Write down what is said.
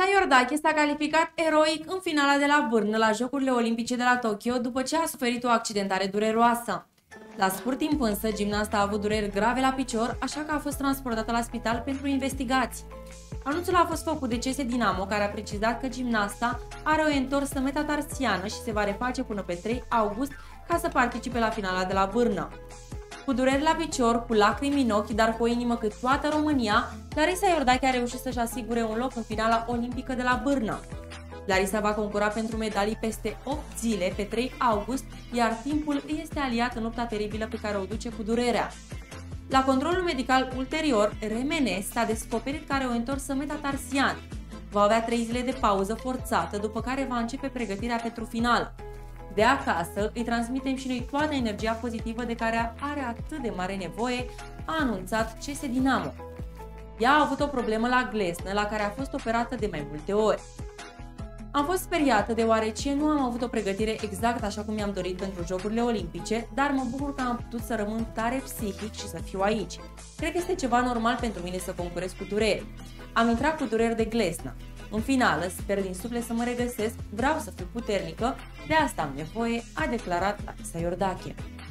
Larisa Iordache s-a calificat eroic în finala de la Brno la Jocurile Olimpice de la Tokyo după ce a suferit o accidentare dureroasă. La scurt timp însă, gimnasta a avut dureri grave la picior, așa că a fost transportată la spital pentru investigații. Anunțul a fost făcut de CS Dinamo, care a precizat că gimnasta are o întorsă metatarsiană și se va reface până pe 3 august ca să participe la finala de la Brno. Cu dureri la picior, cu lacrimi în ochi, dar cu o inimă cât toată România, Larisa Iordache a reușit să-și asigure un loc în finala olimpică de la Brno. Larisa va concura pentru medalii peste 8 zile, pe 3 august, iar timpul îi este aliat în lupta teribilă pe care o duce cu durerea. La controlul medical ulterior, RMN s-a descoperit că are o întorsă metatarsiană. Va avea 3 zile de pauză forțată, după care va începe pregătirea pentru final. De acasă, îi transmitem și noi toată energia pozitivă de care are atât de mare nevoie, a anunțat CS Dinamo. Ea a avut o problemă la glesnă, la care a fost operată de mai multe ori. Am fost speriată deoarece nu am avut o pregătire exact așa cum mi-am dorit pentru Jocurile Olimpice, dar mă bucur că am putut să rămân tare psihic și să fiu aici. Cred că este ceva normal pentru mine să concurez cu dureri. Am intrat cu dureri de glesnă. În finală, sper din suflet să mă regăsesc, vreau să fiu puternică, de asta am nevoie, a declarat Larisa Iordache.